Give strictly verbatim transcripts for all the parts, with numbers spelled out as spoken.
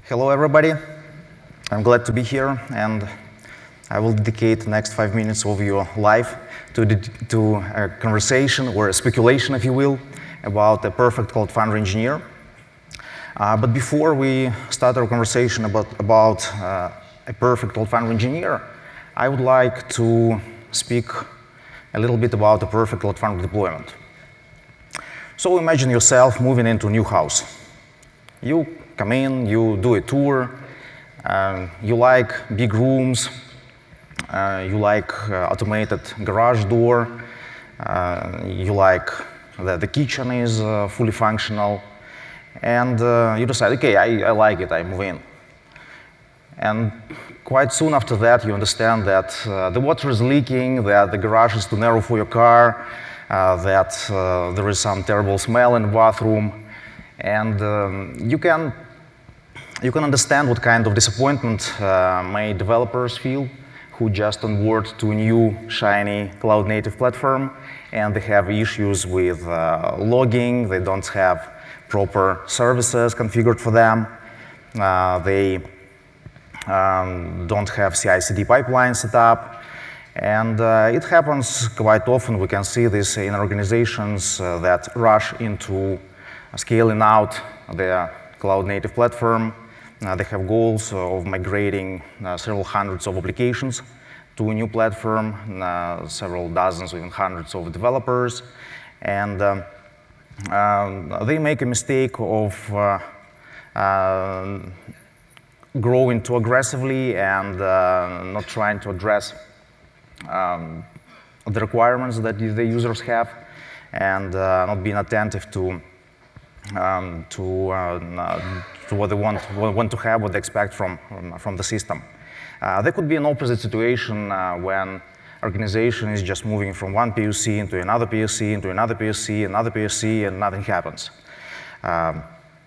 Hello, everybody. I'm glad to be here, and I will dedicate the next five minutes of your life to, to a conversation or a speculation, if you will, about a perfect Cloud Foundry engineer. Uh, but before we start our conversation about, about uh, a perfect Cloud Foundry engineer, I would like to speak a little bit about a perfect Cloud Foundry deployment. So imagine yourself moving into a new house. You come in, you do a tour, uh, you like big rooms, uh, you like uh, automated garage door, uh, you like that the kitchen is uh, fully functional, and uh, you decide, okay, I, I like it, I move in. And quite soon after that, you understand that uh, the water is leaking, that the garage is too narrow for your car, uh, that uh, there is some terrible smell in the bathroom, and um, you can you can understand what kind of disappointment uh, may developers feel who just onboard to a new shiny cloud-native platform, and they have issues with uh, logging. They don't have proper services configured for them. Uh, they um, don't have C I C D pipelines set up. And uh, it happens quite often. We can see this in organizations uh, that rush into scaling out their cloud-native platform. Uh, they have goals of migrating uh, several hundreds of applications to a new platform, uh, several dozens, even hundreds of developers. And um, uh, they make a mistake of uh, uh, growing too aggressively and uh, not trying to address um, the requirements that the users have, and uh, not being attentive to Um, to, uh, to what they want, want to have, what they expect from, from the system. Uh, there could be an opposite situation uh, when organization is just moving from one P O C into another P O C, into another P O C, another P O C, and nothing happens. Um,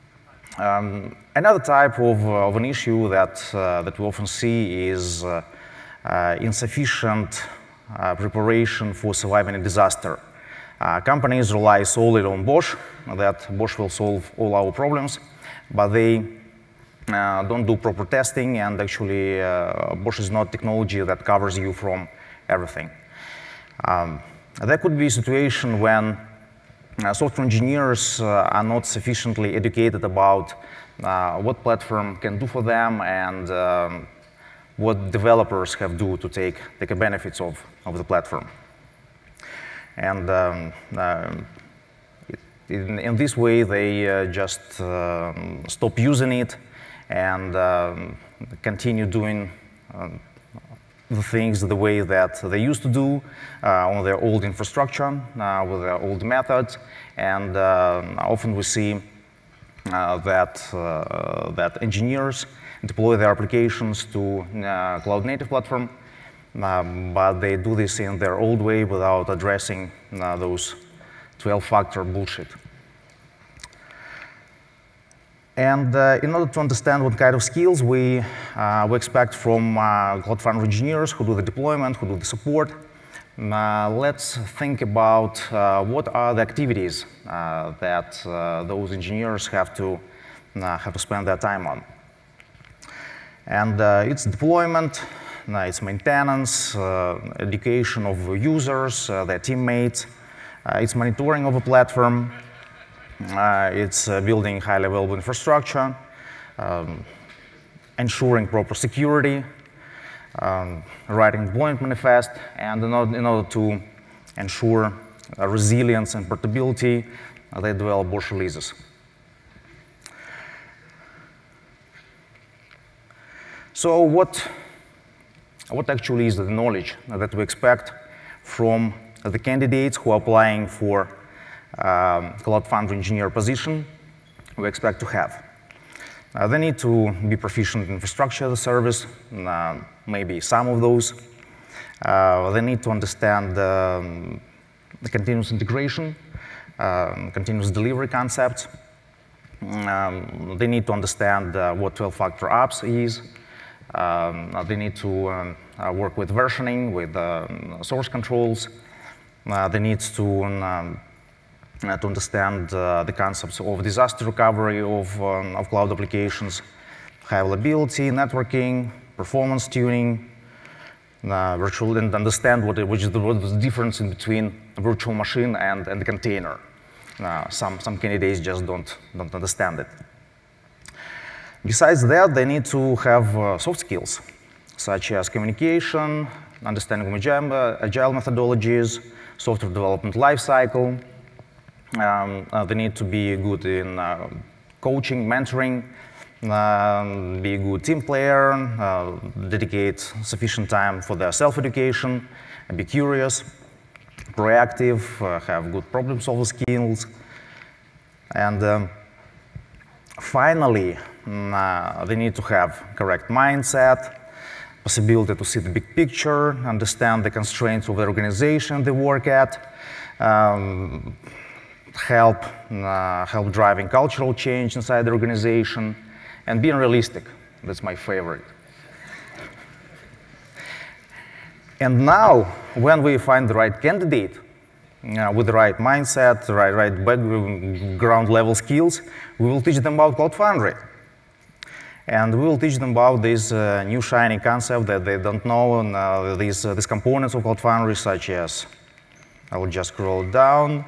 um, another type of, of an issue that, uh, that we often see is uh, uh, insufficient uh, preparation for surviving a disaster. Uh, companies rely solely on Bosch, that Bosch will solve all our problems, but they uh, don't do proper testing, and actually uh, Bosch is not technology that covers you from everything. Um, there could be a situation when uh, software engineers uh, are not sufficiently educated about uh, what platform can do for them and um, what developers have to do to take, take benefits of, of the platform. And um, uh, in, in this way, they uh, just uh, stop using it and um, continue doing um, the things the way that they used to do uh, on their old infrastructure, uh, with their old methods. And uh, often we see uh, that, uh, that engineers deploy their applications to uh, cloud-native platform. Um, but they do this in their old way without addressing uh, those twelve factor bullshit. And uh, in order to understand what kind of skills we, uh, we expect from uh, Cloud Foundry engineers who do the deployment, who do the support, uh, let's think about uh, what are the activities uh, that uh, those engineers have to, uh, have to spend their time on. And uh, it's deployment, Uh, it's maintenance, uh, education of users, uh, their teammates. Uh, it's monitoring of a platform. Uh, it's uh, building highly available infrastructure, um, ensuring proper security, um, writing deployment manifest, and in order, in order to ensure uh, resilience and portability, uh, they develop Bosch releases. So what What actually is the knowledge that we expect from the candidates who are applying for um, Cloud Foundry engineer position we expect to have? Uh, they need to be proficient in infrastructure as a service, uh, maybe some of those. Uh, they need to understand um, the continuous integration, uh, continuous delivery concepts. Um, they need to understand uh, what twelve factor apps is. Um, they need to um, uh, work with versioning, with um, source controls. Uh, they need to, um, uh, to understand uh, the concepts of disaster recovery of, um, of cloud applications, high availability, networking, performance tuning, uh, virtual, and understand what, which is the, what is the difference in between a virtual machine and, and the container. Uh, some, some candidates just don't, don't understand it. Besides that, they need to have uh, soft skills, such as communication, understanding of agile, agile methodologies, software development lifecycle. Um, uh, they need to be good in uh, coaching, mentoring, uh, be a good team player, uh, dedicate sufficient time for their self-education, be curious, proactive, uh, have good problem-solving skills. And um, finally, uh, they need to have correct mindset, possibility to see the big picture, understand the constraints of the organization they work at, um, help, uh, help driving cultural change inside the organization, and being realistic. That's my favorite. And now, when we find the right candidate, uh, with the right mindset, the right, right background level skills, we will teach them about Cloud Foundry. And we will teach them about this uh, new shiny concept that they don't know, and uh, these, uh, these components of Cloud Foundry, such as, I will just scroll down.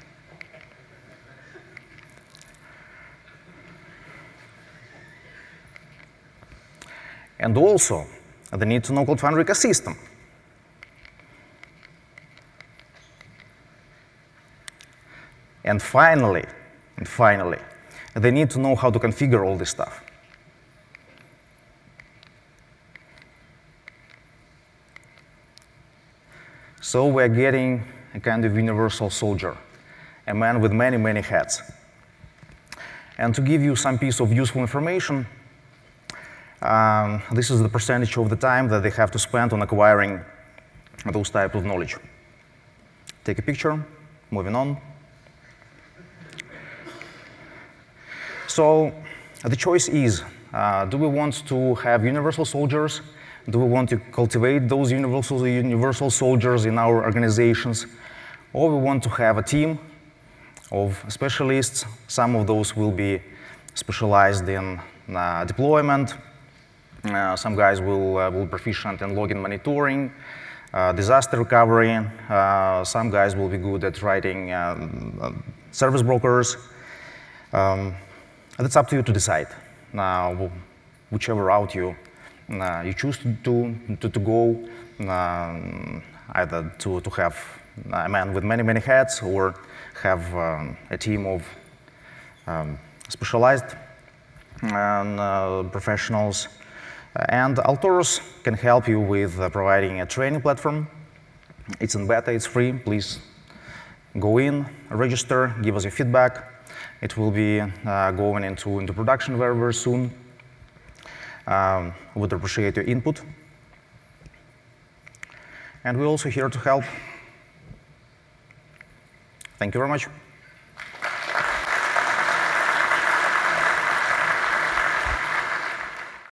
And also, they need to know Cloud Foundry ecosystem. And finally, and finally, they need to know how to configure all this stuff. So we're getting a kind of universal soldier, a man with many, many hats. And to give you some piece of useful information, um, this is the percentage of the time that they have to spend on acquiring those types of knowledge. Take a picture, moving on. So the choice is, uh, do we want to have universal soldiers? Do we want to cultivate those universal, universal soldiers in our organizations? Or we want to have a team of specialists. Some of those will be specialized in uh, deployment. Uh, some guys will, uh, will be proficient in login monitoring, uh, disaster recovery. Uh, some guys will be good at writing uh, service brokers. Um, That's up to you to decide. Uh, whichever route you uh, you choose to to, to go, uh, either to to have a man with many many hats or have um, a team of um, specialized and, uh, professionals. And Altoros can help you with uh, providing a training platform. It's in beta. It's free. Please go in, register, give us your feedback. It will be uh, going into, into production very, very soon. Um, would appreciate your input. And we're also here to help. Thank you very much.